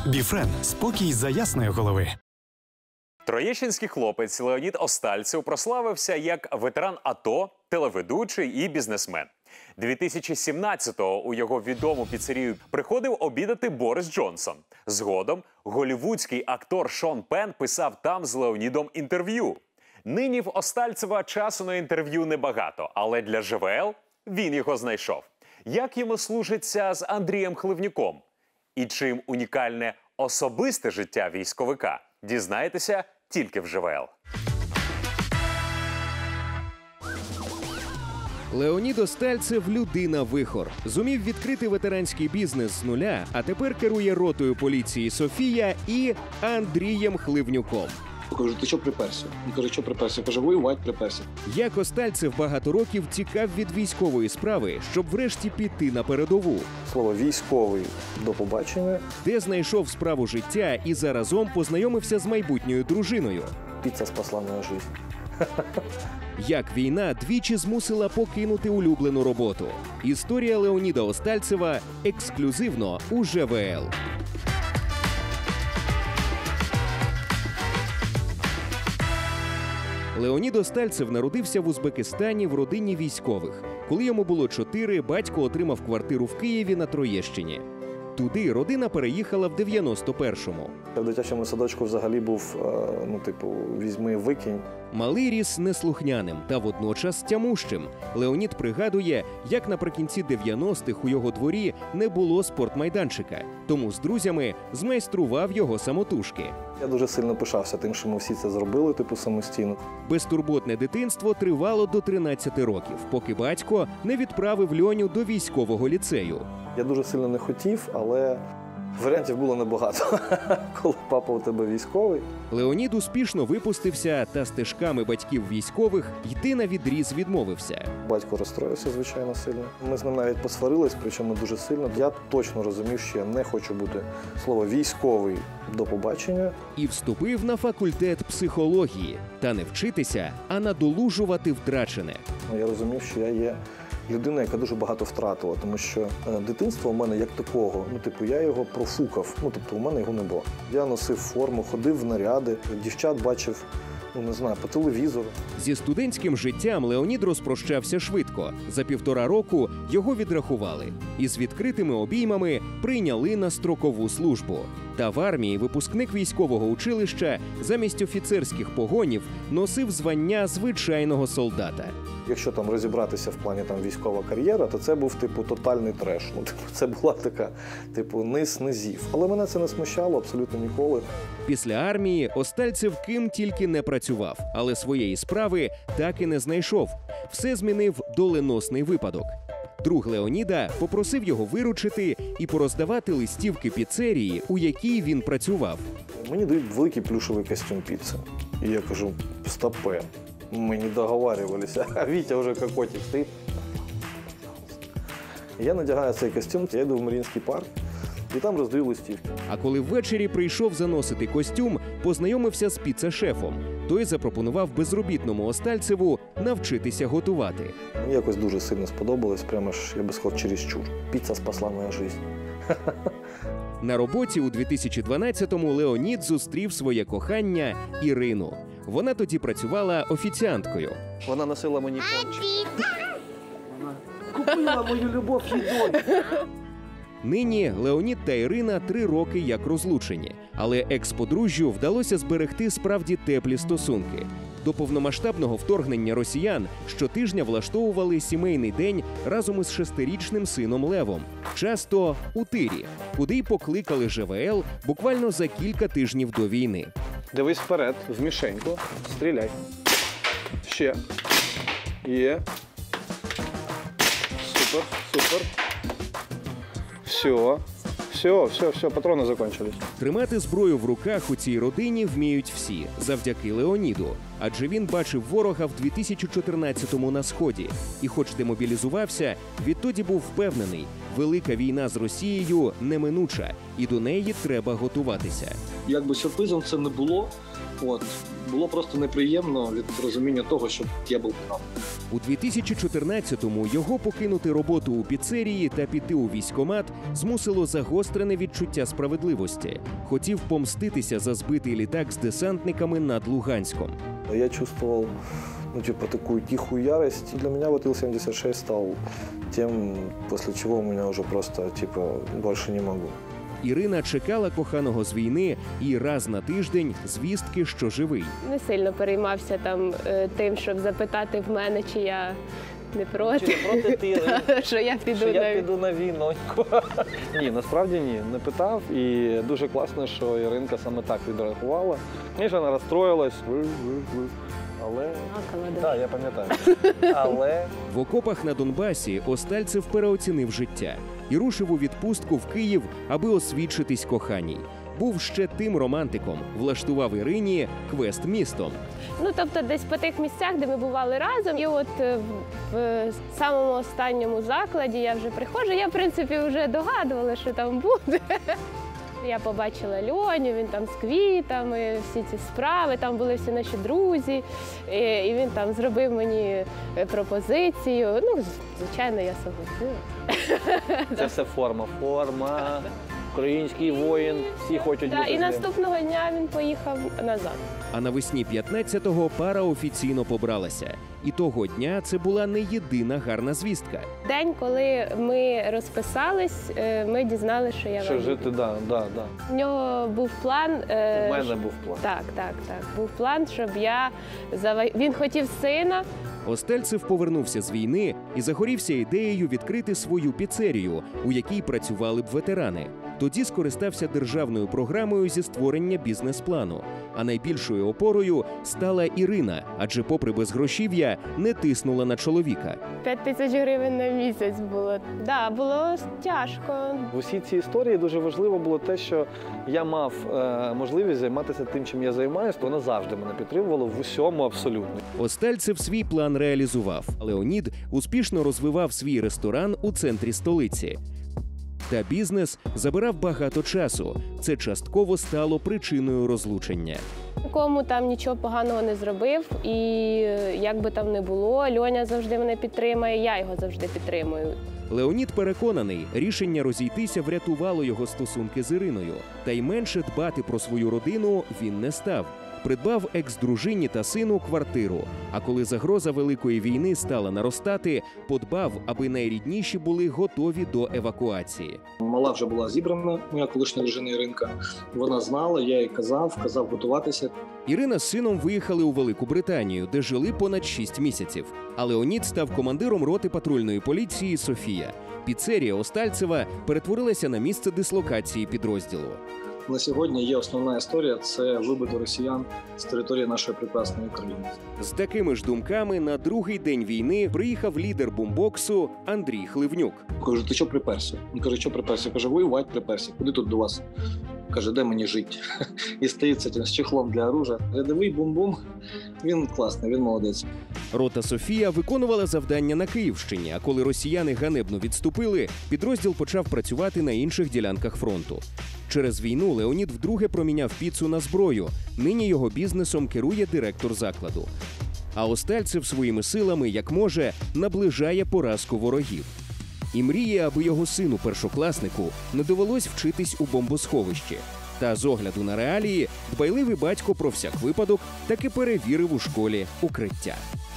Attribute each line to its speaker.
Speaker 1: Біфрен – спокій за ясної голови.
Speaker 2: Троєщинський хлопець Леонід Остальцев прославився як ветеран АТО, телеведучий і бізнесмен. 2017-го у його відому піцерію приходив обідати Борис Джонсон. Згодом голлівудський актор Шон Пенн писав там з Леонідом інтерв'ю. Нині в Остальцева часу на інтерв'ю небагато, але для ЖВЛ він його знайшов. Як йому служиться з Андрієм Хливнюком? І чим унікальне особисте життя військовика? Дізнаєтеся тільки в ЖВЛ.
Speaker 3: Леонід Остальцев – людина-вихор. Зумів відкрити ветеранський бізнес з нуля, а тепер керує ротою поліції «Софія» і Андрієм Хливнюком.
Speaker 4: Я кажу, ти що приперся? Він каже, що приперся? Я кажу, воювати приперся.
Speaker 3: Як Остальцев багато років тікав від військової справи, щоб врешті піти на передову.
Speaker 5: Слово «військовий» до побачення.
Speaker 3: Де знайшов справу життя і заразом познайомився з майбутньою дружиною.
Speaker 5: Піца спасла мою життя.
Speaker 3: Як війна двічі змусила покинути улюблену роботу. Історія Леоніда Остальцева ексклюзивно у ЖВЛ. Леонід Остальцев народився в Узбекистані в родині військових. Коли йому було 4, батько отримав квартиру в Києві на Троєщині. Туди родина переїхала в 91-му.
Speaker 5: В дитячому садочку взагалі був, візьми, викинь.
Speaker 3: Малий ріс неслухняним та водночас тямущим. Леонід пригадує, як наприкінці 90-х у його дворі не було спортмайданчика. Тому з друзями змайстрував його самотужки.
Speaker 5: Я дуже сильно пишався тим, що ми всі це зробили, самостійно.
Speaker 3: Безтурботне дитинство тривало до 13 років, поки батько не відправив Льоню до військового ліцею.
Speaker 5: Я дуже сильно не хотів, але варіантів було небагато, коли папа у тебе військовий.
Speaker 3: Леонід успішно випустився та стежками батьків військових йти на відріз відмовився.
Speaker 5: Батько розстроївся, звичайно, сильно. Ми з ним навіть посварились, причому дуже сильно. Я точно розумів, що я не хочу бути, слово «військовий» до побачення.
Speaker 3: І вступив на факультет психології. Та не вчитися, а надолужувати втрачене.
Speaker 5: Я розумів, що я є людина, яка дуже багато втратила, тому що дитинство у мене як такого, я його профукав, у мене його не було. Я носив форму, ходив в наряди, дівчат бачив, по телевізору.
Speaker 3: Зі студентським життям Леонід розпрощався швидко. За 1,5 року його відрахували. І з відкритими обіймами прийняли на строкову службу. Та в армії випускник військового училища замість офіцерських погонів носив звання звичайного солдата.
Speaker 5: Якщо розібратися в плані військова кар'єра, то це був тотальний треш. Це була така низ низів. Але мене це не смущало абсолютно ніколи.
Speaker 3: Після армії Остальцев ким тільки не працював, але своєї справи так і не знайшов. Все змінив доленосний випадок. Друг Леоніда попросив його виручити і пороздавати листівки піцерії, у якій він працював.
Speaker 5: Мені дають великий плюшевий костюм піци. І я кажу, стопе. Мы не договаривались, а Витя уже как котик стоит. Я надягаю цей костюм, я йду в Маріїнський парк і там роздаю листівки.
Speaker 3: А коли ввечері прийшов заносити костюм, познайомився з піцешефом. Той запропонував безробітному Остальцеву навчитися готувати.
Speaker 5: Мені якось дуже сильно сподобалось, прямо ж, я би сказав, чересчур. Піца спасла мою життя.
Speaker 3: На роботі у 2012-му Леонід зустрів своє кохання Ірину. Вона тоді працювала офіціанткою.
Speaker 5: Вона носила мені пончик. Вона купила мою любов їдою.
Speaker 3: Нині Леонід та Ірина 3 роки як розлучені. Але екс-подружжю вдалося зберегти справді теплі стосунки. До повномасштабного вторгнення росіян щотижня влаштовували сімейний день разом із 6-річним сином Левом. Часто у тирі, куди й покликали ЖВЛ буквально за кілька тижнів до війни.
Speaker 4: Дивись вперед, в мішеньку, стріляй. Ще. Є. Супер, супер. Все, патрони закінчились.
Speaker 3: Тримати зброю в руках у цій родині вміють всі, завдяки Леоніду. Адже він бачив ворога в 2014-му на Сході. І хоч демобілізувався, відтоді був впевнений, велика війна з Росією неминуча, і до неї треба готуватися.
Speaker 4: Як би сюрпризом це не було, Було просто неприємно від розуміння того, що я був прав.
Speaker 3: У 2014-му його покинути роботу у піцерії та піти у військкомат змусило загострене відчуття справедливості. Хотів помститися за збитий літак з десантниками над Луганськом.
Speaker 5: Я чувствовал, такую тихую ярость. Для меня вот Ил-76 стал тем, после чего у меня уже просто, больше не могу.
Speaker 3: Ірина чекала коханого з війни і раз на тиждень звістки, що живий.
Speaker 6: Не сильно переймався тим, щоб запитати в мене, чи я не проти.
Speaker 7: Чи не проти ти,
Speaker 6: що я піду
Speaker 7: на війноньку? Ні, насправді ні, не питав. І дуже класно, що Іринка саме так відреагувала. Звісно, вона розстроїлась, але... Так, я пам'ятаю. Але...
Speaker 3: В окопах на Донбасі Остальцев переоцінив життя і рушив у відпустку в Київ, аби освідчитись коханій. Був ще тим романтиком, влаштував Ірині квест містом.
Speaker 6: Тобто десь по тих місцях, де ми бували разом, і от в самому останньому закладі я вже приходжу, я, в принципі, вже догадувала, що там буде. Я побачила Льоню, він там з квітами, всі ці справи, там були всі наші друзі, і він там зробив мені пропозицію. Звичайно, я согласилася.
Speaker 7: Це все форма. Форма, український воїн, всі хочуть бути з ним.
Speaker 6: І наступного дня він поїхав назад.
Speaker 3: А навесні 15-го пара офіційно побралася. І того дня це була не єдина гарна звістка.
Speaker 6: День, коли ми розписались, ми дізналися, що я
Speaker 7: Що жити, да.
Speaker 6: У нього був план.
Speaker 7: У мене був план.
Speaker 6: Так. Був план, щоб я... Він хотів сина.
Speaker 3: Остальцев повернувся з війни і загорівся ідеєю відкрити свою піцерію, у якій працювали б ветерани. Тоді скористався державною програмою зі створення бізнес-плану. А найбільшою опорою стала Ірина, адже попри безгрошів'я не тиснула на чоловіка.
Speaker 6: 5 тисяч гривень на місяць було. Було тяжко.
Speaker 7: В усій цій історії дуже важливо було те, що я мав можливість займатися тим, чим я займаюся. Вона завжди мене підтримувала в усьому абсолютно.
Speaker 3: Остальцев свій план реалізував. Леонід успішно розвивав свій ресторан у центрі столиці. Та бізнес забирав багато часу. Це частково стало причиною розлучення.
Speaker 6: Нікому там нічого поганого не зробив, і як би там не було, Льоня завжди мене підтримує, я його завжди підтримую.
Speaker 3: Леонід переконаний, рішення розійтися врятувало його стосунки з Іриною. Та й менше дбати про свою родину він не став. Придбав екс-дружині та сину квартиру. А коли загроза Великої війни стала наростати, подбав, аби найрідніші були готові до евакуації.
Speaker 4: Мала вже була зібрана, моя колишня дружина Іринка. Вона знала, я їй казав готуватися.
Speaker 3: Ірина з сином виїхали у Велику Британію, де жили понад 6 місяців. А Леонід став командиром роти патрульної поліції «Софія». Піцерія Остальцева перетворилася на місце дислокації підрозділу.
Speaker 4: На сьогодні є основна історія – це вибити росіян з території нашої прекрасної країни.
Speaker 3: З такими ж думками на другий день війни приїхав лідер бумбоксу Андрій Хливнюк.
Speaker 4: Кажу, ти що приперся? Він каже, що приперся? Каже, воювати приперся. Куди тут до вас? Каже, де мені жити? І стоїть з чехлом для оружия. Рядовий бум-бум. Він класний, він молодець.
Speaker 3: Рота «Софія» виконувала завдання на Київщині, а коли росіяни ганебно відступили, підрозділ почав працювати на інших ділянках фронту. Через війну Леонід вдруге проміняв піцу на зброю. Нині його бізнесом керує директор закладу. А Остальцев своїми силами, як може, наближає поразку ворогів. І мріє, аби його сину-першокласнику не довелось вчитись у бомбосховищі. Та з огляду на реалії, дбайливий батько про всяк випадок таки перевірив у школі укриття.